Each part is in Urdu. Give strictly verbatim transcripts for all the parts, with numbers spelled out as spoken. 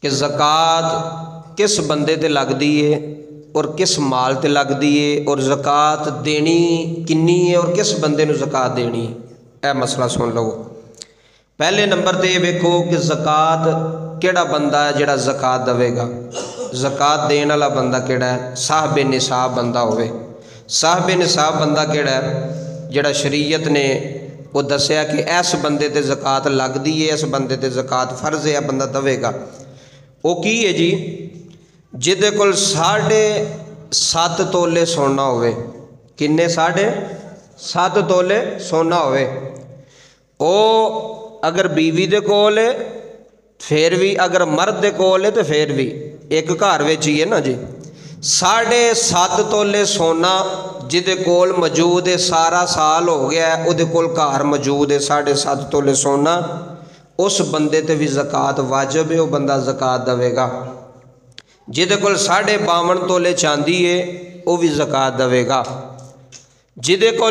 کہ زکات کس بندے تے لگدی ہے اور کس مال تے لگدی ہے اور زکات دینی کنی ہے اور کس بندے نو زکات دینی ہے، اے مسئلہ سن لو۔ پہلے نمبر تے یہ ویکھو کہ زکات کیڑا بندہ ہے جڑا زکات دے گا۔ زکات دین والا بندہ کیڑا ہے؟ صاحب نصاب بندہ ہوئے۔ صاحب نصاب بندہ کیڑا ہے؟ جڑا شریعت نے وہ دسیا کہ اس بندے تے زکات لگدی ہے، اس بندے تے زکات فرض ہے، بندہ دے گا۔ وہ کی ہے جی؟ جدے کول ساڑھے سات تولے سونا ہوئے۔ کنے؟ ساڑھے سات تولے سونا ہوئے۔ او اگر بیوی دے کول ہے پھر بھی، اگر مرد دے کول ہے تو پھر بھی ایک گھر وچ ہی ہے نا جی۔ ساڑھے سات تولے سونا جدے کول موجود ہے، سارا سال ہو گیا ہے، او دے کول گھر موجود ہے ساڑھے سات تولے سونا، اس بندے تے بھی زکات واجب ہے، وہ بندہ زکات دے گا۔ جدے کول ساڑھے باون تولے چاندی ہے وہ بھی زکات دے گا۔ جدے کول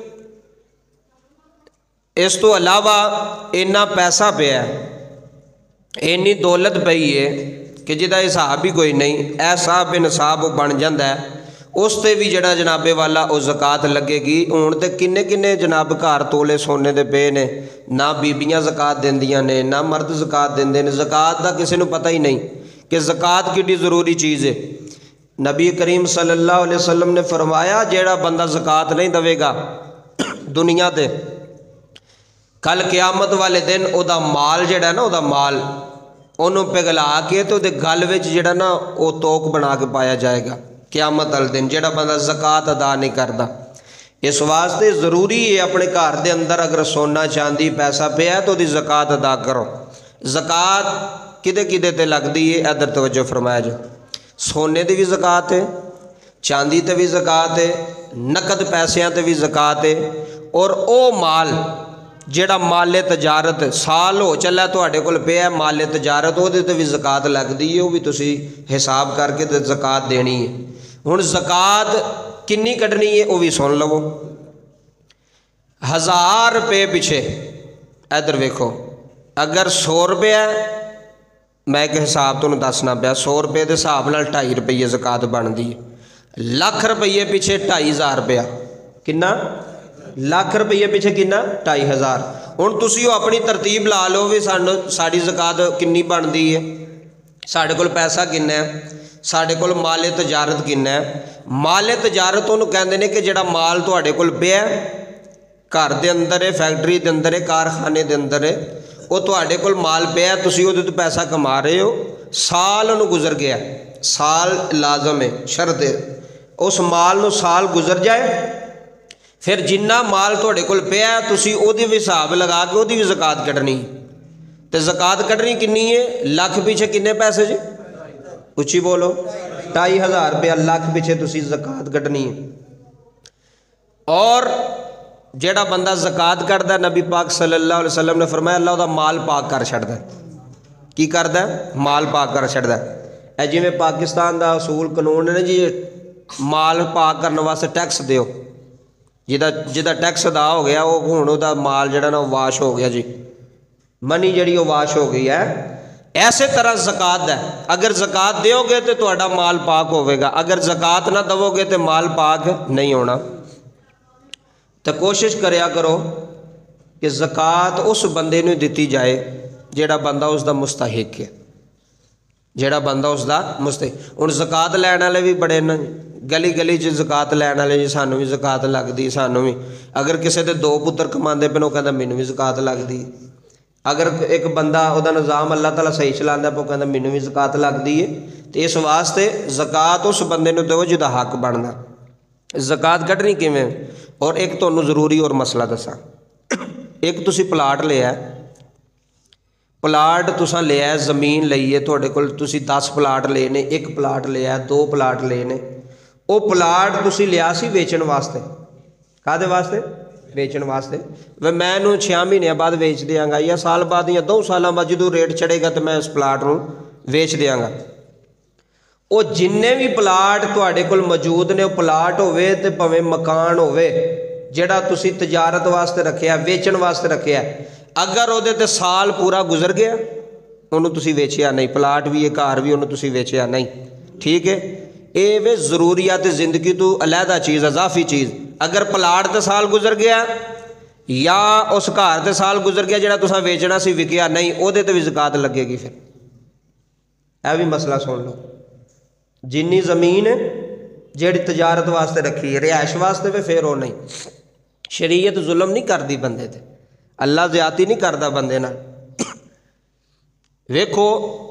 اس تو علاوہ اینا پیسہ پیا ہے، اینی دولت پئی ہے کہ جدا حساب ہی کوئی نہیں، ایسا بے نصاب بن جاندہ ہے، اس تے بھی جڑا جناب والا او زکات لگے گی۔ ہون تے کنے کنے جناب گھر تولے سونے دے پے نے، نہ بیبیاں زکات دیندیاں نے، نہ مرد زکات دیندے نے۔ زکات دا کسی نو پتہ ہی نہیں کہ زکات کیڑی ضروری چیز ہے۔ نبی کریم صلی اللہ علیہ وسلم نے فرمایا جیڑا بندہ زکات نہیں دے گا دنیا تے، کل قیامت والے دن او دا مال جڑا ہے نا، او دا مال انہوں پگلا کے تو دے گل وچ جڑا نا او توک بنا کے پایا جائے گا قیامت والے دن، جڑا بندہ زکات ادا نہیں کردا۔ اس واسطے ضروری ہے اپنے گھر دے اندر اگر سونا چاندی پیسہ پیا ہے تو دی زکات ادا کرو۔ زکات کدے کدے تے لگدی ہے، ادھر توجہ فرمایا جو۔ سونے دی بھی زکات ہے، چاندی تے بھی زکات ہے، نقد پیسیاں تے بھی زکات ہے، اور او مال جیڑا مال تجارت سال ہو چلا تواڈے کول پیا مال تجارت، وہ تے بھی زکات لگدی ہے، وہ بھی تسی حساب کر کے تے زکات دینی ہے۔ ہن زکات کنی کڈنی ہے وہ بھی سن لو۔ ہزار روپے پیچھے ادھر ویکھو، اگر سو روپے ہے، میں ایک حساب تمہیں دسنا پیا، سو روپے دے حساب نال ڈھائی روپیے زکات بنتی ہے۔ لاکھ روپیے پیچھے ڈھائی ہزار روپیہ، کنا؟ لاکھ روپیے پیچھے کنا؟ ڈھائی ہزار۔ ہن تسی وہ اپنی ترتیب لا لو بھی سانو ساڑی زکات کنی بنتی ہے، ساڑے کول پیسہ کنا ہے، ساڑے کول مال تجارت کنا ہے۔ مال تجارت انہوں کہندے نے کہ جڑا مال تواڈے کول پیا گھر دے اندر ہے، فیکٹری دے اندر ہے، کارخانے دے اندر ہے، وہ تواڈے کول مال پیا تسی وہ تو پیسہ کما رہے ہو، سال انہوں گزر گیا، سال لازم ہے، شرط ہے، اس مال نو سال گزر جائے پھر جنہ مال تواڈے کول پیا تسی او دی بھی حساب لگا کے او دی بھی زکات کڈنی۔ تے زکات کڈنی کنی ہے؟ لاکھ پیچھے کنے پیسے جی؟ اچھی بولو، ڈھائی ہزار روپیہ لاکھ پیچھے تسی زکات کڈنی ہے۔ اور جیڑا بندہ زکات کردا ہے، نبی پاک صلی اللہ علیہ وسلم نے فرمایا اللہ دا مال پاک کر چھڑدا ہے۔ کی کردا ہے؟ مال پاک کر چھڑدا ہے۔ اے جی میں پاکستان دا اصول قانون ہے جی، مال پاک کرنے واسطے ٹیکس دیو، جدا جدا ٹیکس ادا ہو گیا وہ ہن او دا مال جڑا نا واش ہو گیا جی، منی جڑی وہ واش ہو گئی ہے۔ ایسے طرح زکات ہے، اگر زکات دیو گے تو تہاڈا مال پاک ہوے گا، اگر زکات نہ دو گے تو مال پاک نہیں ہونا۔ تو کوشش کریا کرو کہ زکات اس بندے نو دیتی جائے جیڑا بندہ اس دا مستحق ہے، جیڑا بندہ اس دا مستحق۔ ہن زکات لین والے بھی بڑے نا، گلی گلی چ زکات لین والے جی سانوں بھی زکات لگدی، سانوں بھی۔ اگر کسے دے دو پتر کماندے پے او کہندا مینوں بھی زکات لگدی۔ اگر ایک بندہ او دا نظام اللہ تعالیٰ صحیح چلاندا پے او کہندا مینوں بھی زکات لگدی ہے۔ تو اس واسطے زکات اس بندے نو دو جدا حق بندا۔ زکات کڈنی کیویں؟ اور ایک تانوں ضروری اور مسئلہ دساں، ایک تسی پلاٹ لیا ہے، پلاٹ تساں لیا ہے، زمین لئی ہے تواڈے کول، تسی دس پلاٹ لے نے، ایک پلاٹ لیا ہے، دو پلاٹ لے نے، او پلاٹ تسی لیا سی ویچن واسطے، کادے واسطے؟ ویچن واسطے۔ وہ میں نو چھیاں مہینے بعد ویچ دیاں گا یا سال بعد یا دو سالاں بعد جدوں ریٹ چڑھے گا تو میں اس پلاٹ نو ویچ دیاں گا۔ او جننے بھی پلاٹ تواڈے کول موجود نے، او پلاٹ ہوئے تے پویں مکان ہوئے جڑا تسی تجارت واسطے رکھیا، ویچن واسطے رکھیا، اگر او دے تے سال پورا گزر گیا ਉਹਨੂੰ ਤੁਸੀਂ ਵੇਚਿਆ ਨਹੀਂ, ਪਲਾਟ ਵੀ ਹੈ, ਘਰ ਵੀ, ਉਹਨੂੰ ਤੁਸੀਂ ਵੇਚਿਆ ਨਹੀਂ। ਠੀਕ ਹੈ, ਇਹ ਵੇ ਜ਼ਰੂਰੀਆਤ ਜ਼ਿੰਦਗੀ ਤੋਂ ਅਲੱਗਾ ਚੀਜ਼, ਅਜ਼ਾਫੀ ਚੀਜ਼। ਅਗਰ ਪਲਾਟ ਤੇ ਸਾਲ ਗੁਜ਼ਰ ਗਿਆ ਜਾਂ ਉਸ ਘਰ ਤੇ ਸਾਲ ਗੁਜ਼ਰ ਗਿਆ ਜਿਹੜਾ ਤੁਸੀਂ ਵੇਚਣਾ ਸੀ ਵਿਕਿਆ ਨਹੀਂ, ਉਹਦੇ ਤੇ ਵੀ ਜ਼ਕਾਤ ਲੱਗੇਗੀ। ਫਿਰ ਇਹ ਵੀ ਮਸਲਾ ਸੁਣ ਲਓ। ਜਿੰਨੀ ਜ਼ਮੀਨ ਜਿਹੜੀ ਤਜਾਰਤ ਵਾਸਤੇ ਰੱਖੀ ਹੈ, ਰਿਹਾਇਸ਼ ਵਾਸਤੇ ਵੀ, ਫਿਰ ਉਹ ਨਹੀਂ। ਸ਼ਰੀਅਤ ਜ਼ੁਲਮ ਨਹੀਂ ਕਰਦੀ ਬੰਦੇ ਤੇ, ਅੱਲਾ ਜ਼ਿਆਦਤੀ ਨਹੀਂ ਕਰਦਾ ਬੰਦੇ ਨਾਲ। ਵੇਖੋ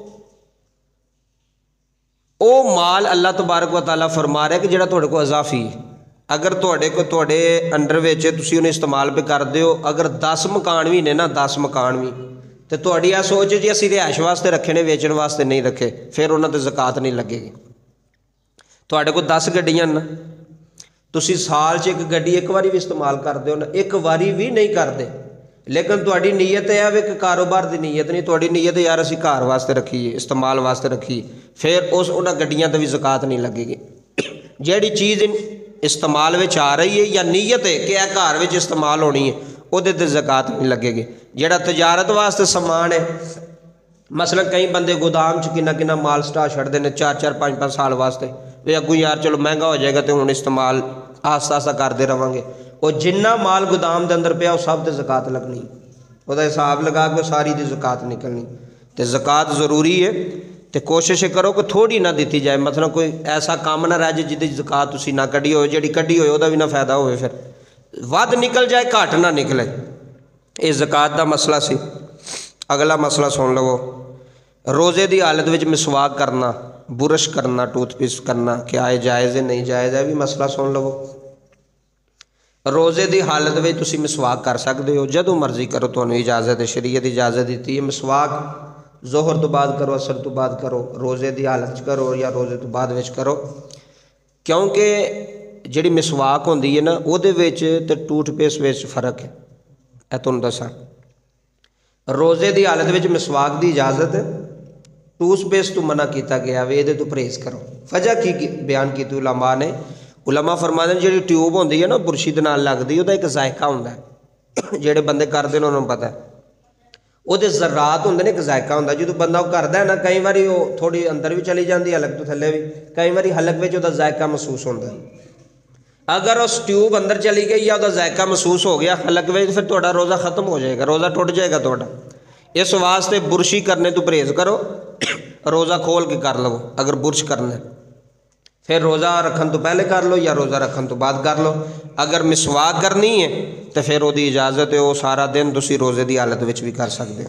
ਉਹ ਮਾਲ ਅੱਲਾ ਤਬਾਰਕ व तआला फरमा रहा है कि ਜਿਹੜਾ ਤੁਹਾਡੇ ਕੋਲ ਅਜ਼ਾਫੀ ਹੈ, ਅਗਰ ਤੁਹਾਡੇ ਕੋਲ ਤੁਹਾਡੇ ਅੰਡਰ ਵਿੱਚ ਤੁਸੀਂ ਉਹਨੂੰ ਇਸਤੇਮਾਲ ਪੇ ਕਰਦੇ ਹੋ, ਅਗਰ ਦਸ ਮਕਾਨ ਵੀ ਨੇ ਨਾ, ਦਸ ਮਕਾਨ ਵੀ, ਤੇ ਤੁਹਾਡੀ ਆ ਸੋਚ ਜੀ ਅਸੀਂ ਰਿਹਾਇਸ਼ ਵਾਸਤੇ ਰੱਖੇ ਨੇ, ਵੇਚਣ ਵਾਸਤੇ ਨਹੀਂ ਰੱਖੇ, ਫਿਰ ਉਹਨਾਂ ਤੇ ਜ਼ਕਾਤ ਨਹੀਂ ਲੱਗੇਗੀ। ਤੁਹਾਡੇ ਕੋਲ ਦਸ ਗੱਡੀਆਂ ਨਾ, ਤੁਸੀਂ ਸਾਲ 'ਚ ਇੱਕ ਗੱਡੀ ਇੱਕ ਵਾਰੀ ਵੀ ਇਸਤੇਮਾਲ ਕਰਦੇ ਹੋ ਨਾ, ਇੱਕ ਵਾਰੀ ਵੀ ਨਹੀਂ ਕਰਦੇ, ਲੇਕਿਨ ਤੁਹਾਡੀ ਨੀਅਤ ਹੈ ਵੀ ਕਿ ਕਾਰੋਬਾਰ ਦੀ ਨੀਅਤ ਨਹੀਂ, ਤੁਹਾਡੀ ਨੀਅਤ ਯਾਰ ਅਸੀਂ ਘਰ ਵਾਸਤੇ ਰੱਖੀਏ, ਇਸਤੇਮਾਲ ਵਾਸਤੇ ਰੱਖੀਏ, ਫਿਰ ਉਸ ਉਹਨਾਂ ਗੱਡੀਆਂ 'ਤੇ ਵੀ ਜ਼ਕਾਤ ਨਹੀਂ ਲੱਗੇਗੀ। ਜਿਹੜੀ ਚੀਜ਼ ਇਸਤੇਮਾਲ ਵਿੱਚ ਆ ਰਹੀ ਹੈ ਜਾਂ ਨੀਅਤ ਹੈ ਕਿ ਇਹ ਘਰ ਵਿੱਚ ਇਸਤੇਮਾਲ ਹੋਣੀ ਹੈ, ਉਹਦੇ 'ਤੇ ਜ਼ਕਾਤ ਨਹੀਂ ਲੱਗੇਗੀ। ਜਿਹੜਾ ਤਜਾਰਤ ਵਾਸਤੇ ਸਮਾਨ ਹੈ, ਮਸਲਨ ਕਈ ਬੰਦੇ ਗੋਦਾਮ 'ਚ ਕਿੰਨਾ ਕਿੰਨਾ ਮਾਲ ਸਟਾ ਛੱਡਦੇ ਨੇ ਚਾਰ ਚਾਰ ਪੰਜ ਪੰਜ ਸਾਲ ਵਾਸਤੇ, ਵੀ ਅੱਗੋਂ ਯਾਰ ਚਲੋ ਮਹਿੰਗਾ ਹੋ ਜਾਏਗਾ ਤੇ ਹੁਣ ਇਸਤੇਮਾਲ ਆਸਤਾ ਆਸਤਾ ਕਰਦੇ ਰਹਾਂਗੇ, ਉਹ ਜਿੰਨਾ ਮਾਲ ਗੋਦਾਮ ਦੇ ਅੰਦਰ ਪਿਆ ਉਹ ਸਭ ਤੇ ਜ਼ਕਾਤ ਲੱਗਣੀ, ਉਹਦਾ ਹਿਸਾਬ ਲਗਾ ਕੇ ਸਾਰੀ ਦੀ ਜ਼ਕਾਤ ਨਿਕਲਣੀ। ਤੇ ਜ਼ਕਾਤ ਜ਼ਰੂਰੀ ਹੈ, ਤੇ ਕੋਸ਼ਿਸ਼ ਕਰੋ ਕਿ ਥੋੜੀ ਨਾ ਦਿੱਤੀ ਜਾਏ। ਮਤਲਬ ਕੋਈ ਐਸਾ ਕੰਮ ਨਾ ਰਹਿ ਜਾਏ ਜਿਹਦੀ ਜ਼ਕਾਤ ਤੁਸੀਂ ਨਾ ਕੱਢੀ ਹੋਵੇ, ਜਿਹੜੀ ਕੱਢੀ ਹੋਏ ਉਹਦਾ ਵੀ ਨਾ ਫਾਇਦਾ ਹੋਵੇ, ਫਿਰ ਵੱਧ ਨਿਕਲ ਜਾਏ ਘੱਟ ਨਾ ਨਿਕਲੇ। ਇਹ ਜ਼ਕਾਤ ਦਾ ਮਸਲਾ ਸੀ। ਅਗਲਾ ਮਸਲਾ ਸੁਣ ਲਵੋ। रोज़े की हालत में मिसवाक करना, बुरश करना, टूथपेस्ट करना क्या है जायज़ है नहीं जायज़ है, भी मसला सुन लवो। रोज़े की हालत में तुसी मिसवाक कर सकते हो, जदों मर्जी करो, तुहानूं इजाज़त है, शरीयत इजाज़त दी है। मिसवाक जोहर तो बाद करो, असर तो बाद करो, रोज़े की हालत करो या रोज़े तो बाद विच करो, क्योंकि जिहड़ी मिसवाक होंदी है ना उहदे विच ते टूथपेस्ट विच फ़र्क है। मैं तुहानूं दसां, रोज़े की हालत में मिसवाक की इजाज़त है, टूथपेस्ट तो मना किया गया वे, ये तो परहेज़ करो। वजह की बयान की उलमा ने, उलमा फरमाते हैं जी ट्यूब होंदी है ना बुरशी दे नाल लगदी, उहदा एक जायका हुंदा है, जिहड़े बंदे करदे ने उन्हां नूं पता है, उहदे ज़रात हुंदे ने, एक जायका हुंदा। जो बंदा वो करदा है ना, कई बारी वो थोड़ी अंदर भी चली जाती, हलक तो थल्ले भी, कई बारी हलक विच उहदा जायका महसूस हुंदा। अगर उस ट्यूब अंदर चली गई या उहदा जायका महसूस हो गया हलक विच, फिर तुहाडा रोज़ा खत्म हो जाएगा, रोज़ा टुट जाएगा तुहाडा। इस वास्ते बुरशी करने तो परहेज़ करो, रोज़ा खोल के कर लो। अगर बुरश करना है फिर रोज़ा रखन तो पहले कर लो या रोज़ा रखन तो बाद कर लो। अगर मिसवाक करनी है तो फिर वो इजाज़त है, वो सारा दिन तुसी रोज़े की हालत में भी कर सकते।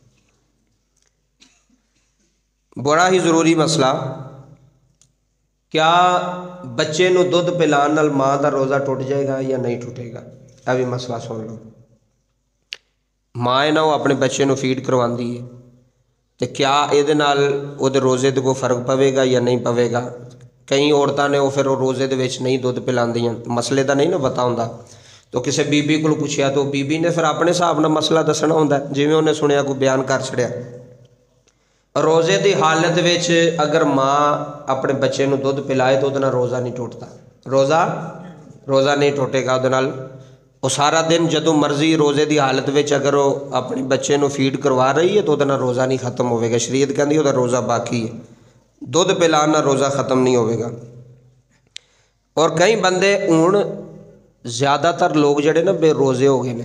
बड़ा ही ज़रूरी मसला, क्या बच्चे नूं दुध पिलाण नाल माँ का रोज़ा टुट जाएगा या नहीं टुटेगा, यह भी मसला सुन लो। माँ है ना वो अपने बच्चे नूं फीड करवाती है, तो क्या ये नाल उहदे रोज़े ते कोई फ़र्क पवेगा या नहीं पवेगा। कई औरतां ने वो फिर वो रोज़े दे विच नहीं दुध पिलांदियां, मसले का नहीं ना पता हुंदा, तो किसी बीबी को पुछया तो बीबी ने फिर अपने हिसाब नाल मसला दसना हुंदा, जिवें उन्हें सुनिया कोई बयान कर छड़िया। रोज़े की हालत विच अगर माँ अपने बच्चे नूं दुध पिलाए तो उहदे नाल रोज़ा नहीं टुटदा, रोज़ा रोज़ा नहीं टुटेगा उहदे नाल। वो सारा दिन जदों मर्जी रोज़े की हालत में अगर वो अपने बच्चे को फीड करवा रही है तो उहदा रोज़ा नहीं खत्म होगा। शरीयत कहती है रोज़ा बाकी है, दुध पिलाना रोज़ा ख़त्म नहीं होगा। और कई बंदे हुण ज़्यादातर लोग जिहड़े ना बेरोज़े हो गए ने,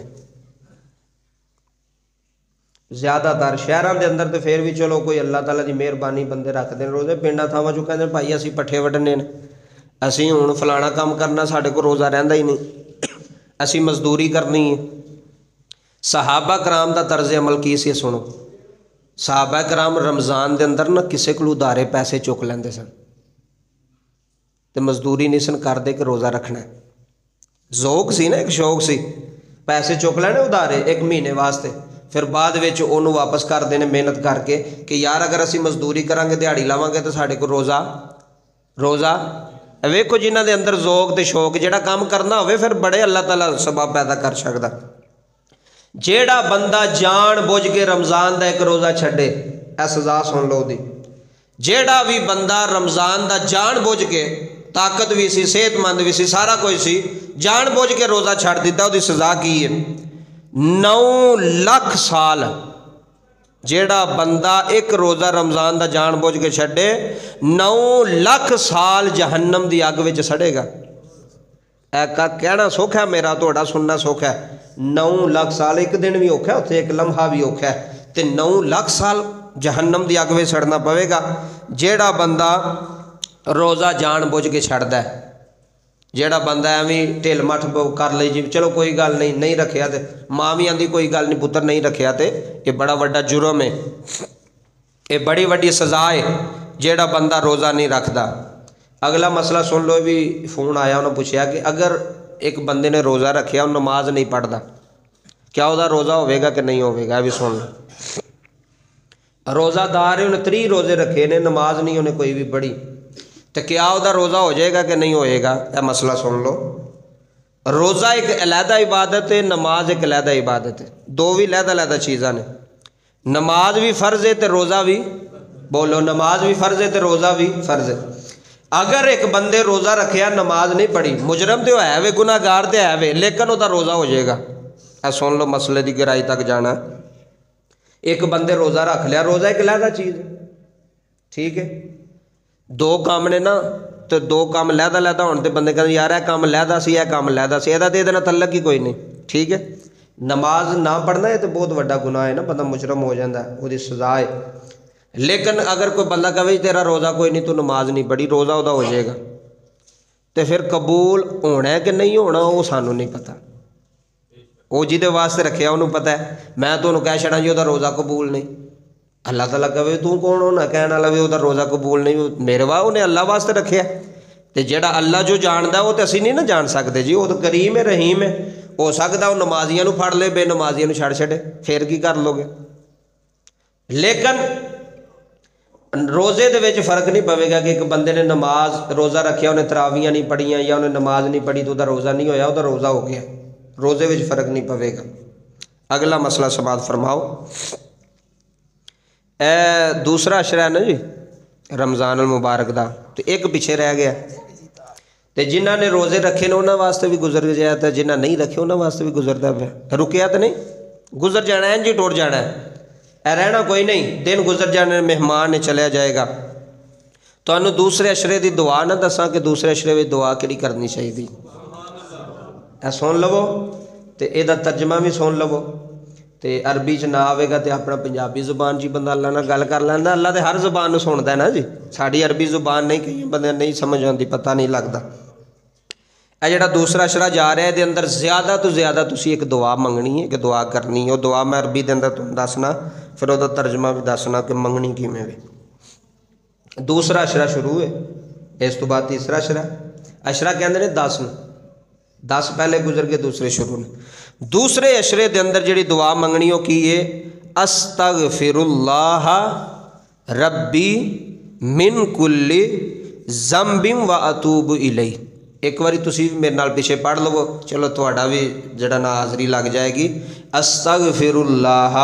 ज़्यादातर शहरों के अंदर तो फिर भी चलो कोई अल्लाह ताला की मेहरबानी बंदे रखते हैं रोज़े, पिंडां थावां चों कहंदे भाई असीं पट्ठे वड्ढने ने, असीं हुण फलाना काम करना, साडे कोल रोज़ा रहिंदा ही नहीं, असी मजदूरी करनी है। सहाबा कराम का तर्ज अमल की सी सुनो। सहाबा कराम रमज़ान के अंदर ना किसी को उधारे पैसे चुक लेंदे सन, तो मजदूरी नहीं सन करते कि रोज़ा रखना है, ज़ौक सी ना, एक शौक सी, पैसे चुक लेने उधारे एक महीने वास्ते, फिर बाद विच उन्होंने वापस कर देने मेहनत करके कि यार अगर असी मजदूरी करांगे दिहाड़ी लावांगे तो साढ़े को रोज़ा रोज़ा वेखो जिन्हां दे अंदर ज़ौक ते शौक, जिहड़ा काम करना होवे फिर बड़े अल्लाह ताला सबब पैदा कर सकदा। जिहड़ा बंदा जान बुझ के रमज़ान का एक रोज़ा छड्डे, ए सज़ा सुन लो दी। जिहड़ा भी बंदा रमज़ान का जान बुझ के, ताकत भी सी, सेहतमंद भी सी, सारा कुछ सी, जान बुझ के रोज़ा छड्ड दिता, उसकी सज़ा की है नौ लख साल جیڑا بندہ ایک روزہ رمضان دا جان بوجھ کے چھڑے نو لاکھ سال جہنم دی اگ وچ سڑے گا۔ اے کا کہنا سوکھا ہے، میرا توڑا سننا سوکھا ہے۔ نو لاکھ سال ایک دن بھی اوکھا ہے، اتنے ایک لمحہ بھی اوکھا ہے، تے نو لاکھ سال جہنم دی اگ وچ سڑنا پوے گا جیڑا بندہ روزہ جان بوجھ کے چھڑدا ہے۔ جیڑا بندہ ایویں ٹھل مٹھ کر لے جی چلو کوئی گل نہیں نہیں رکھیا تے ماں بھی آندی کوئی گل نہیں پتر نہیں رکھیا تے یہ بڑا وڈا جرم ہے، یہ بڑی وڈی سزا ہے جیڑا بندہ روزہ نہیں رکھدا۔ اگلا مسئلہ سن لو، بھی فون آیا انہوں نے پوچھا کہ اگر ایک بندے نے روزہ رکھیا اور نماز نہیں پڑھدا کیا وہ روزہ ہوئے گا کہ نہیں ہوئے گا؟ بھی سن لو، روزہ دار ہے انہیں تری روزے رکھے نے نماز نہیں انہیں کوئی بھی پڑھی تو کیا وہ روزہ ہو جائے گا کہ نہیں ہوئے گا؟ یہ مسئلہ سن لو۔ روزہ ایک علیحدہ عبادت ہے، نماز ایک علیحدہ عبادت ہے، دو بھی علیحدہ علیحدہ چیزاں نے۔ نماز بھی فرض ہے تو روزہ بھی، بولو نماز بھی فرض ہے تو روزہ بھی فرض ہے۔ اگر ایک بندے روزہ رکھیا نماز نہیں پڑھی مجرم تو ہے وے، گناہ گار تو ہے وے، لیکن وہ روزہ ہو جائے گا۔ اے سن لو مسئلے دی گہرائی تک جانا۔ ایک بندے روزہ رکھ لیا، روزہ ایک علیحدہ چیز ہے، ٹھیک ہے، دو کام نے نا تو دو کام علیحدہ علیحدہ ہونے تے بندے کہتے یار اے کام علیحدہ سی اے کام علیحدہ سی، یہ دے تعلق ہی کوئی نہیں، ٹھیک ہے۔ نماز نہ پڑھنا ہے تو بہت بڑا گناہ ہے نا، بندہ مجرم ہو جاتا ہے، وہ سزا ہے۔ لیکن اگر کوئی بندہ کہے تیرا روزہ کوئی نہیں تو نماز نہیں پڑھی، روزہ وہ ہو جائے گا، تو پھر قبول ہونا ہے کہ نہیں ہونا وہ سانوں نہیں پتہ، وہ جہد واسطے رکھیا انہوں پتہ ہے۔ میں تو انہوں کہہ چھڑا جی وہ روزہ قبول نہیں، اللہ تعالیٰ کہے تو کون ہونا کہنے والا بھی وہ روزہ قبول نہیں، میرے وا انہیں اللہ واسطے رکھیا تے جڑا اللہ جو جاندا وہ تو اسی نہیں نا جان سکتے جی، وہ تو کریم ہے رحیم ہے، ہو سکتا وہ نمازیاں نو پھڑ لے بے نمازیاں نو چھڑ چھڑے، پھر کی کر لو گے؟ لیکن روزے دے وچ فرق نہیں پوے گا کہ ایک بندے نے نماز روزہ رکھیا انہیں تراویاں نہیں پڑھیاں یا انہیں نماز نہیں پڑھی تو وہ روزہ نہیں ہویا، وہ روزہ ہو گیا، روزے وچ فرق نہیں پوے گا۔ اگلا مسئلہ سماعت فرماؤ۔ اے دوسرا عشرہ ہے نا جی رمضان المبارک دا، تو ایک پیچھے رہ گیا، تے جنہ نے روزے رکھے نے انہاں واسطے بھی گزر گیا تھا، جنہ نہیں رکھے انہاں واسطے بھی گزرتا پیا، رکیا تو نہیں، گزر جانا ہے جی، ٹوٹ جانا ہے، اے رہنا کوئی نہیں، دن گزر جانے مہمان نے چلیا جائے گا۔ تو انہوں دوسرے عشرے دی دعا نہ دساں کہ دوسرے عشرے دی دعا کیڑی کرنی چاہیے، اے سن لو تے اے دا ترجمہ بھی سن لو، تے عربی چ نہ آئے گا تے اپنا پنجابی زبان جی بندہ اللہ نال گل کر لینا، اللہ تے ہر زبان نو سندا ہے نا جی، ساڈی عربی زبان نہیں، کئی بندے نہیں سمجھ آندی، پتہ نہیں لگتا۔ اے جڑا دوسرا عشرہ جا رہا ہے دے اندر زیادہ تو زیادہ تسی ایک دعا منگنی ہے کہ دعا کرنی ہے، وہ دعا میں عربی دے اندر تم دسنا، پھر وہ ترجمہ بھی دسنا کہ منگنی کیویں وے۔ دوسرا عشرہ شروع ہے، اس تو بعد تیسرا عشرہ، عشرہ کہندے نے دس نو، دس پہلے گزر کے دوسرے شروع نے۔ دوسرے عشرے دے اندر جڑی دعا منگنی ہو کی ہے استغفر اللہ ربی من کل ذنب و اتوب الیہ۔ ایک باری تسی میرے نال پیچھے پڑھ لو، چلو تہاڈا بھی جڑا نا حاضری لگ جائے گی۔ استغفر اللہ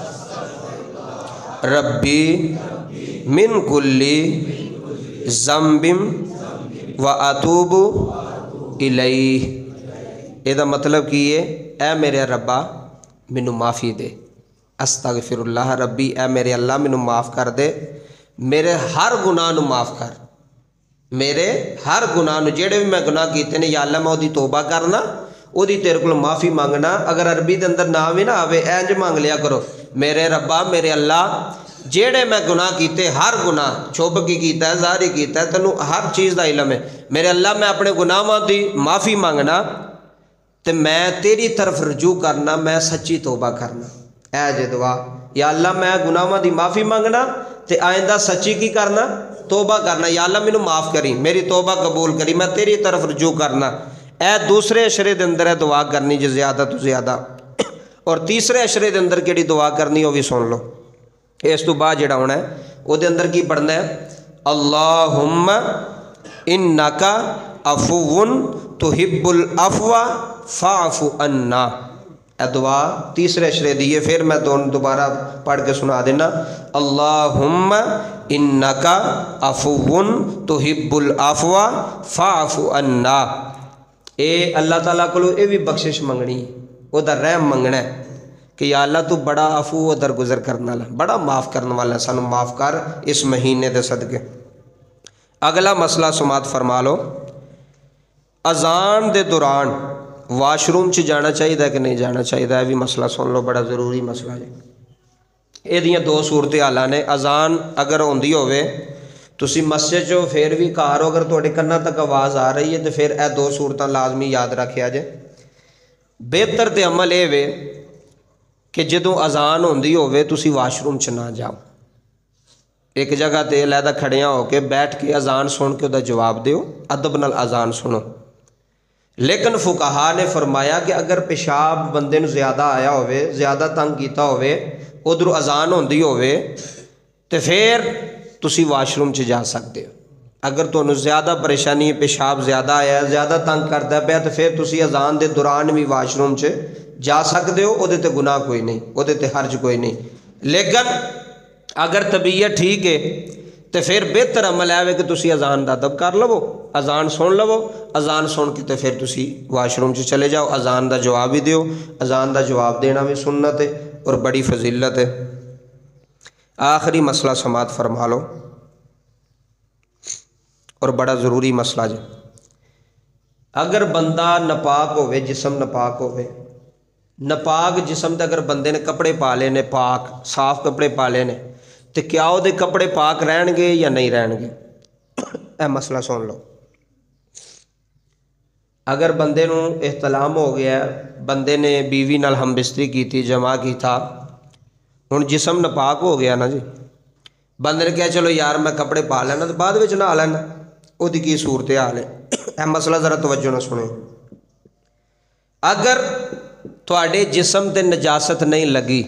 ربی من کل ذنب و اتوب الیہ۔ یہ دا مطلب کی ہے اے میرے ربا مینوں معافی دے، استغفر اللہ ربی، اے میرے اللہ مینوں معاف کر دے، میرے ہر گناہ نو معاف کر، میرے ہر گناہ نو جڑے بھی میں گناہ کیتے نے یا اللہ میں وہ توبہ کرنا، وہ تیرے کو معافی مانگنا۔ اگر عربی دے اندر نہ بھی نہ آوے اینج مانگ لیا کرو، میرے ربا میرے اللہ جیڑے میں گناہ کیتے، ہر گناہ چھپ کی کیتا ہے ظاہری کیتا ہے، تینوں ہر چیز دا علم ہے، میرے اللہ میں اپنے گناہاں دی معافی مانگنا تے میں تیری طرف رجوع کرنا، میں سچی توبہ کرنا۔ اے جے دعا، یا اللہ میں گناہاں دی معافی مانگنا تے آئندہ سچی کی کرنا، توبہ کرنا، یا اللہ مینوں معاف کری، میری توبہ قبول کری، میں تیری طرف رجوع کرنا۔ اے دوسرے عشرے دے اندر دعا کرنی جے زیادہ تو زیادہ۔ اور تیسرے عشرے دے اندر کیڑی دعا کرنی وہ بھی سن لو، اس تو بعد جڑا ہونا ہے وہ دے اندر کی پڑھنا ہے اللہم انک عفو تحب العفو فاعف عنا۔ اے دعا تیسرے عشرے دی ہے، پھر میں دوبارہ پڑھ کے سنا دینا۔ اللہم انک عفو تحب العفو فاعف عنا۔ اے اللہ تعالیٰ کو اے بھی بخشش منگنی، وہ دا رحم منگنا ہے کہ یا اللہ تو بڑا عفو و درگزر کرنے والا، بڑا معاف کرنے والا، سانو معاف کر اس مہینے دے صدقے۔ اگلا مسئلہ سماعت فرما لو، اذان دے دوران واش روم چ جانا چاہیے کہ نہیں جانا چاہیے؟ یہ بھی مسئلہ سن لو، بڑا ضروری مسئلہ ہے۔ یہ دو صورت حالات نے، اذان اگر ہوندی ہوئے تسی مسجد چو پھر بھی گھر ہو، اگر تھوڑے کناں تک آواز آ رہی ہے تو پھر اے دو صورتاں لازمی یاد رکھیا جے۔ بہتر تے عمل اے وے کہ جدوں اذان ہوندی ہوئے تسی واش روم چ نہ جاؤ، ایک جگہ تے علیحدہ کھڑیاں ہو کے بیٹھ کے اذان سن کے دا جواب دیو، ادب نال اذان سنو۔ لیکن فقہا نے فرمایا کہ اگر پیشاب بندے نو زیادہ آیا ہوئے، زیادہ تنگ کیتا ہوئے، ادھر اذان ہوندی ہوئے تو پھر تسی واش روم چ جا سکتے ہو۔ اگر تمہیں زیادہ پریشانی ہے، پیشاب زیادہ آیا ہے، زیادہ تنگ کرتا پیا، تو پھر تسی اذان دے دوران بھی واش روم چ جا سکتے ہو، وہ تے گناہ کوئی نہیں، وہ تے حرج کوئی نہیں۔ لیکن اگر طبیعت ٹھیک ہے تو پھر بہتر عمل ہے کہ تسی اذان دا ادب کر لو، اذان سن لو، اذان سن کے تو پھر تسی واش روم چ چلے جاؤ، اذان دا جواب ہی دیو۔ اذان دا جواب دینا بھی سنت ہے اور بڑی فضیلت ہے۔ آخری مسئلہ سماعت فرما لو، اور بڑا ضروری مسئلہ جی۔ اگر بندہ ناپاک ہوئے، جسم ناپاک ہوئے، ناپاک جسم تے اگر بندے نے کپڑے پا لے نے، پاک صاف کپڑے پا لے نے، تو کیا وہ دے کپڑے پاک رہن گے یا نہیں رہن گے؟ اے مسئلہ سن لو۔ اگر بندے نو احتلام ہو گیا، بندے نے بیوی نال ہم بستری کی تھی، جمع کی تھا، ہن جسم ناپاک ہو گیا نا جی، بندے نے کہا چلو یار میں کپڑے پا لینا تو بعد وچ نہ لینا، وہ دی کی صورت حال ہے؟ اے مسئلہ ذرا توجہ نہ سنیں۔ اگر تواڈے جسم تے نجاست نہیں لگی،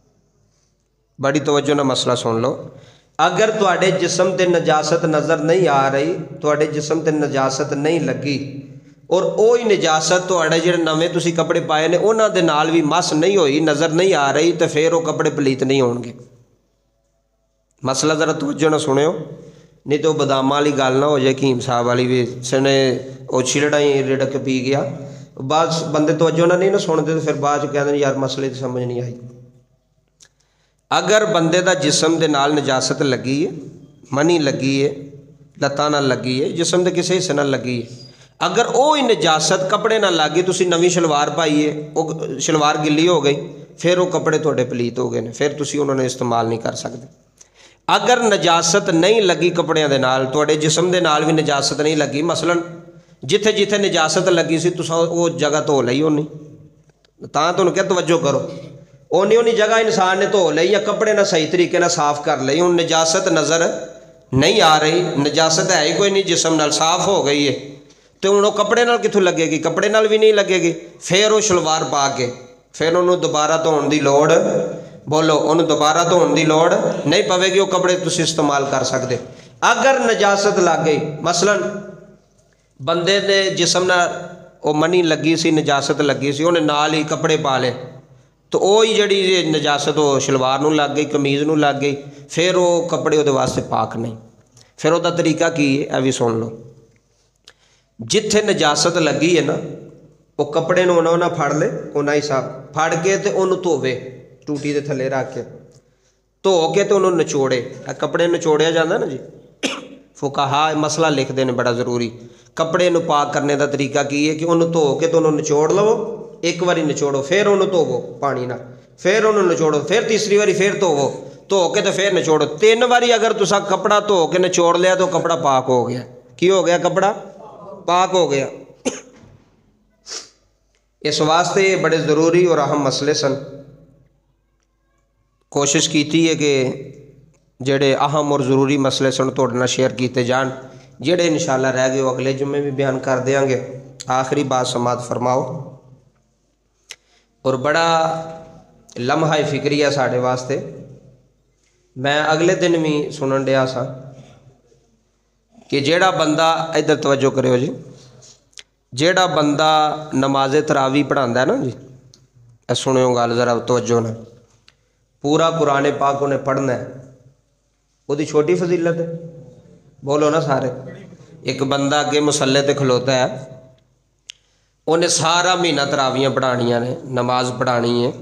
بڑی توجہ نہ مسئلہ سن لو، اگر تواڈے جسم تے نجاست نظر نہیں آ رہی، تواڈے جسم تے نجاست نہیں لگی، اور وہی نجاست تواڈے جڑے نویں تسی کپڑے پائے نے انہاں دے نال بھی مس نہیں ہوئی، نظر نہیں آ رہی، تو پھر وہ کپڑے پلیت نہیں ہون گے۔ مسئلہ ذرا توجہ نہ سنیو، نہیں تو بادام والی گل نہ ہو جائے، کیم صاحب والی بھی سنے وہ چھلڑا ہی رڑک پی گیا، بعد بندے توجہ نہ نہیں نہ سنتے، تو پھر بعد کہتے ہیں یار مسئلے تو سمجھ نہیں آئی۔ اگر بندے دا جسم دے نال نجاست لگی ہے، منی لگی ہے، لتاں نال لگی ہے، جسم دے کسے حصے نال لگی ہے، اگر وہی نجاست کپڑے نہ لگی، تسی نویں شلوار پائی ہے، وہ شلوار گلی ہو گئی، پھر وہ کپڑے تھوڑے پلیت ہو گئے، پھر تسی انہوں نے استعمال نہیں کر سکتے۔ اگر نجاست نہیں لگی کپڑیاں دے نال، تھوڑے جسم دے نال بھی نجاست نہیں لگی، مثلا جتھے جتھے نجاست لگی سی تساں وہ جگہ دھو لئی ہونی، تاں تانوں کیا توجہ کرو، اونی اونی جگہ انسان نے دھو لئی یا کپڑے نہ صحیح طریقے نہ صاف کر لئی، ہن نجاست نظر نہیں آ رہی، نجاست ہے ہی کوئی نہیں، جسم نال صاف ہو گئی ہے، تو ہن وہ کپڑے نال کتھوں لگے گی؟ کپڑے نال بھی نہیں لگے گی، پھر وہ شلوار پا کے پھر انہوں دوبارہ دھون دی لوڑ، بولو انہوں دوبارہ دھون دی لوڑ نہیں پوے گی، وہ کپڑے تسی استعمال کر سکتے۔ اگر نجاست لگ گئی، مثلا بندے نے جسم نہ وہ منی لگی سی، نجاست لگی سی، انہیں نال ہی کپڑے پا لے، تو وہی جڑی نجاست وہ شلوار نو لگ گئی، قمیض نو لگ گئی، پھر وہ کپڑے وہ واسطے پاک نہیں۔ پھر وہ طریقہ کی ہے یہ بھی سن لو، جتھے نجاست لگی ہے نا، وہ کپڑے نو انہوں نہ پھڑ لے، انہاں ہی صاحب پھڑ کے تے انہوں دھوے، ٹوٹی دے تھلے رکھ کے دھو کے تو انہوں نچوڑے، کپڑے نچوڑیا جاندہ نا جی، فقہا مسئلہ لکھ دینے بڑا ضروری، کپڑے نو پاک کرنے دا طریقہ کی ہے کہ انہوں دھو کے تو انہوں نچوڑ لو، ایک واری نچوڑو، پھر انہوں دھوو پانی نہ، پھر انہوں نچوڑو، پھر تیسری واری پھر دھوو، دھو کے تو پھر نچوڑو، تین واری اگر تسا کپڑا دھو کے نچوڑ لیا تو کپڑا پاک ہو گیا۔ کی ہو گیا؟ کپڑا پاک ہو گیا۔ اس واسطے یہ بڑے ضروری اور اہم مسئلے سن، کوشش کیتی ہے کہ جڑے اہم اور ضروری مسئلے سن تھوڑے نال شیئر کیتے جان، جڑے انشاءاللہ رہ گئے وہ اگلے جمعے بھی بیان کر دیاں گے۔ آخری بات سماعت فرماؤ، اور بڑا لمحہ فکری ہے ساڑھے واسطے، میں اگلے دن بھی سنن ڈیا سا کہ جیڑا بندہ، ادھر توجہ کرو جی، جیڑا بندہ نماز تراویح پڑھاندا ہے نا جی، اے سنو گل ذرا توجہ نہ، پورا قرآن پاک انہیں پڑھنا ہے، وہ دی چھوٹی فضیلت ہے، بولو نا سارے۔ ایک بندہ اگے مسلے تے کھلوتا ہے، انہیں سارا مہینہ تراویاں پڑھانیاں نے، نماز پڑھانی ہے،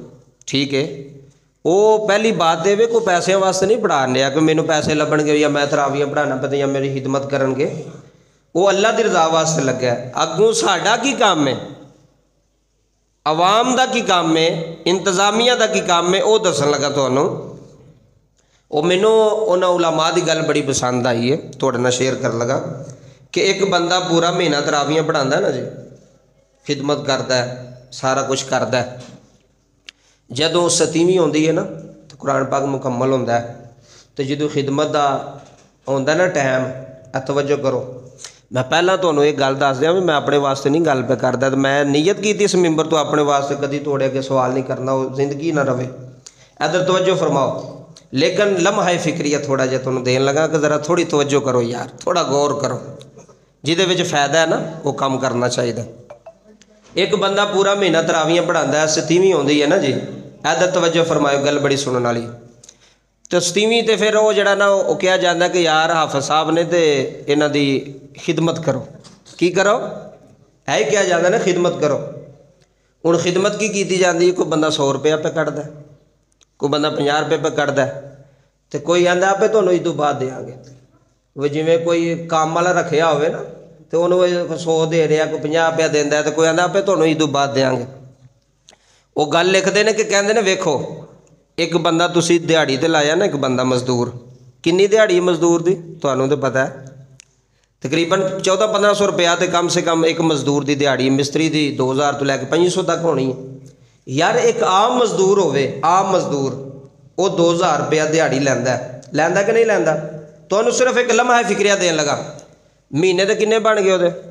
ٹھیک ہے، وہ پہلی بات ہے کوئی پیسے واسطے نہیں پڑھا رہا کہ مینوں پیسے لبن گے یا میں تراویاں پڑھانا پہ یا میری خدمت کرن گے، وہ اللہ دی رضا واسطے لگا ہے۔ اگوں ساڈا کی کام ہے، عوام دا کی کام ہے، انتظامیہ دا کی کام ہے، وہ دسن لگا تمہوں۔ وہ مینوں انہاں علماء دی گل بڑی پسند آئی ہے، تھوڑے نال شیئر کر لگا کہ ایک بندہ پورا مہینہ تراویاں پڑھاندا ہے نا جی، خدمت کرتا ہے، سارا کچھ کرتا ہے، جدوں ستیویں ہوندی ہے نا تو قرآن پاک مکمل ہوتا ہے، تو جدوں خدمت دا ہوندا نا ٹائم، توجہ کرو، میں پہلا تمہوں ایک گل دس دیا بھی میں اپنے واسطے نہیں گل پہ کرتا، تو میں نیت کی اس ممبر تو اپنے واسطے کدی توڑے اگے سوال نہیں کرنا، وہ زندگی نہ رہے۔ ادھر توجہ فرماؤ، لیکن لمحہ فکریہ تھوڑا جہا تمہیں دین لگا کہ ذرا تھوڑی توجہ کرو یار، تھوڑا غور کرو، جہدے وچ فائدہ ہے نا وہ کام کرنا چاہیے۔ ایک بندہ پورا مہینہ تراویاں پڑھاندا ہے، ستیویں ہوندی ہے نا جی، ادھر توجہ فرماؤ، گل بڑی سنن والی۔ تو ستیویں تے پھر وہ جڑا نا وہ کہا جاتا کہ یار حافظ صاحب نے تے انہاں دی خدمت کرو، کی کرو ہے کیا جاتا نا خدمت کرو۔ ہوں خدمت کی کیتی جاتی ہے، کوئی بندہ سو روپیہ پہ کٹتا ہے، کوئی بندہ پنجا روپے پہ کٹتا ہے، تو کوئی آدھا آپ تمہیں اس تو بعد دیا گے، وہ جویں کوئی کام والا رکھیا ہوئے نا تو انہوں سو دے رہا، کوئی پنجا روپیہ دینا ہے، تو کوئی آدھا آپ تمہیں اس تو بعد دیا گے۔ وہ گل لکھتے ہیں کہ کہتے ہیں ویکھو ایک بندہ تسی دیہڑی تے لایا نا، ایک بندہ مزدور، کنی دیہڑی مزدور دی تمہیں تو پتہ ہے، تقریباً چودہ پندرہ سو روپیہ تے کم سے کم ایک مزدور دی دیہڑی، مستری دی دو ہزار تو لے کے پچی سو تک ہونی ہے۔ یار ایک عام مزدور ہوئے، عام مزدور وہ دو ہزار روپیہ دیہڑی لیندا ہے، لیندا کہ نہیں لیندا؟ تو انہوں صرف ایک لمحہ فکریہ دین لگا، مہینے تے کنے بن گئے وہ؟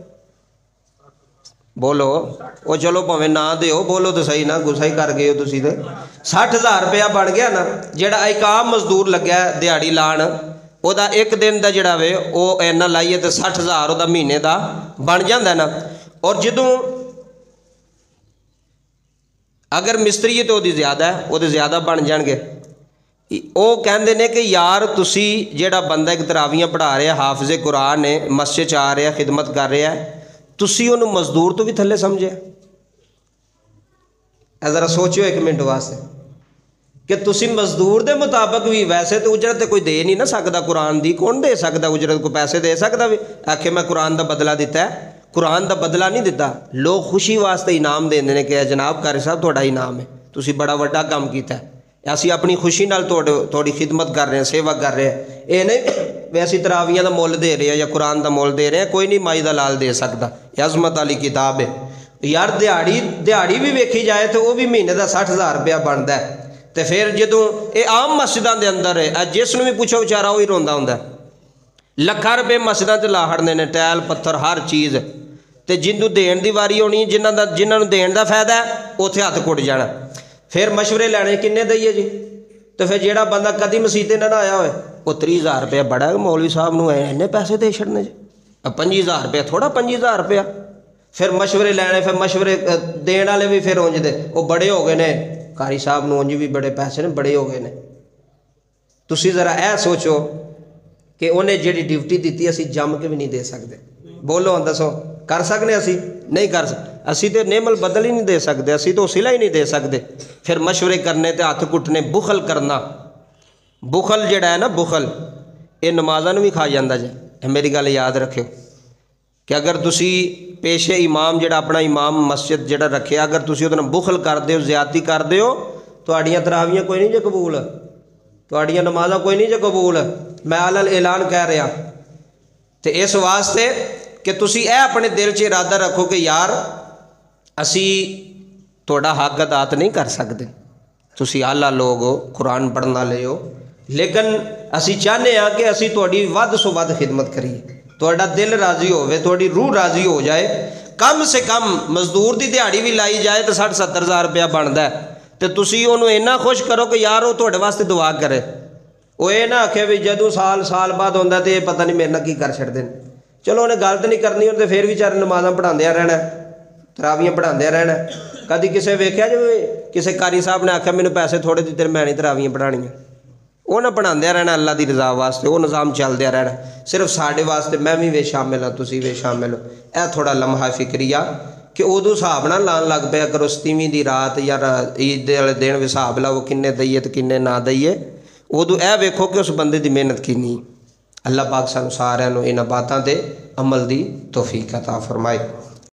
بولو، وہ چلو پویں نہ دیو، بولو تو صحیح نا، گسا ہی کر گئے ہو تسی تے، سٹھ ہزار روپیہ بن گیا نا۔ جڑا ایک عام مزدور لگا ہے دیہڑی لان، وہ دا ایک دن دا جڑا وے وہ اینا لائیے تو سٹھ ہزار وہ دا مہینے دا بن جاندہ ہے نا۔ اور جدوں اگر مستری ہے تو وہ دی زیادہ ہے، وہ دی زیادہ بن جان گے۔ وہ کہندے نے کہ یار تسی جڑا بندہ ایک تراویاں پڑھا رہا ہے، حافظ قرآن ہے، مسجد آ رہا ہے، خدمت کر رہا ہے، تسی انہوں مزدور تو بھی تھلے سمجھے؟ اے ذرا سوچو ایک منٹ واسطے کہ تسی مزدور دے مطابق بھی، ویسے تو اجرت کوئی دے نہیں نہ سکتا قرآن دی، کون دے سکتا اجرت؟ کو پیسے دے سکتا بھی آکھے میں قرآن دا بدلہ دیتا ہے؟ قرآن دا بدلہ نہیں دیتا، لوگ خوشی واسطے انعام دے دینے کہ جناب قاری صاحب تھوڑا انعام ہے، تسی بڑا وڈا کام کیتا ہے، اسی اپنی خوشی نال تھوڑی خدمت کر رہے ہیں، سیوا کر رہے ہیں، اے نہیں ویسی تراویاں دا مول دے رہے ہیں یا قرآن دا مول دے رہے ہیں، کوئی نہیں مائی دا لال دے سکتا، یہ عظمت والی کتاب ہے۔ یار دیہڑی دیہڑی بھی ویکھی جائے تو وہ بھی مہینے دا سٹھ ہزار روپیہ بنتا ہے، تو پھر جدوں یہ عام مسجداں دے اندر ہے، جس نوں بھی پوچھو بیچارہ وہی روندا ہوندا ہے، لکھاں روپے مسجداں تے لا ہڑنے نے، ٹائل پتھر ہر چیز، تے جنوں دین دی واری ہونی، جنہاں دا جنہاں نوں دین دا فائدہ ہے اوتھے ہاتھ کٹ جانا، پھر مشورے لینے کنے دئیے جی؟ تو پھر جیڑا بندہ کدی مسیتے نہ آیا ہوئے وہ تری ہزار روپیہ بڑا ہے، مولوی صاحب نوں اینے پیسے دے چھڑنے جی، پنجی ہزار روپیہ تھوڑا، پنجی ہزار روپیہ پھر مشورے لینے، پھر مشورے دین والے بھی پھر اونج دے وہ بڑے ہو گئے نے، قاری صاحب نوں اونج بھی بڑے پیسے نے، بڑے ہو گئے نے۔ تسی ذرا اے سوچو کہ انہیں جیڑی ڈیوٹی دیتی اسی جم کے بھی نہیں دے سکتے، بولو ہن دسو کر سکنے؟ اسی نہیں کر سکتے، اسی تو نعم البدل ہی نہیں دے سکتے، اسی تو صلہ ہی نہیں دے سکتے، پھر مشورے کرنے تے ہاتھ کٹنے، بخل کرنا، بخل جڑا ہے نا بخل، یہ نمازاں نوں بھی کھا جاندا جے، میری گل یاد رکھو کہ اگر تسی پیشے امام جڑا اپنا امام مسجد جڑا رکھے، اگر تسی اودے نال بخل کردے ہو، زیادتی کردے ہو، تہاڈیاں تراویاں کوئی نہیں جے قبول، تہاڈیاں نمازاں کوئی نہیں جے قبول، میں علل اعلان کہہ رہا۔ تے اس واسطے کہ تسی اے اپنے دل چ ارادہ رکھو کہ یار اسی تہاڈا حق ادا نہیں کر سکتے، تسی اعلیٰ لوگ ہو، قرآن پڑھن والے ہو، لیکن اسی چاہتے ہیں کہ اسی تہاڈی ود سو ود خدمت کریے، تہاڈا دل راضی ہوئے، تہاڈی روح راضی ہو جائے، کم سے کم مزدور دی دیہڑی بھی لائی جائے تو سٹھ ستر ہزار روپیہ بنتا ہے، تو تسی انہوں اینا خوش کرو کہ یار وہ تہاڈے واسطے دعا کرے، وہ یہ نہ آکھے بھی جدوں سال سال بعد ہوندا تے پتہ نہیں میرے نال کی کر چھڑدے نے۔ چلو انہیں غلط نہیں کرنی، انہیں پھر بھی چار نمازاں پڑھاندے رہنا، تراویاں پڑھاندے رہنا۔ کدی کسے ویکھیا جو کسے قاری صاحب نے آکھیا مینوں پیسے تھوڑے دیتے میں نہیں تراویاں پڑھانیاں؟ وہ نہ پڑھاندے رہنا اللہ دی رضا واسطے، وہ نظام چلدے رہنا، صرف ساڈے واسطے میں بھی وے شامل ہاں، تسی وے شامل ہو۔ اے تھوڑا لمحہ فکریہ کہ ادو حساب نہ لان لگ پیا کرو ستیویں دی رات یا عید والے دن حساب لاؤ کنے دئیے تو کنے نہ دئیے، ادو اے ویکھو کہ اس بندے دی محنت کینی۔ اللہ پاک سانو سارے انہاں باتاں تے عمل دی توفیق عطا فرمائے۔